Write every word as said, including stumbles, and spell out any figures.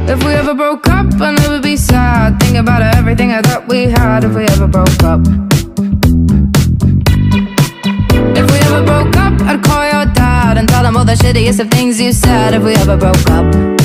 If we ever broke up, I'd never be sad. Think about everything I thought we had. If we ever broke up, if we ever broke up, I'd call your dad and tell him all the shittiest of things you said. If we ever broke up.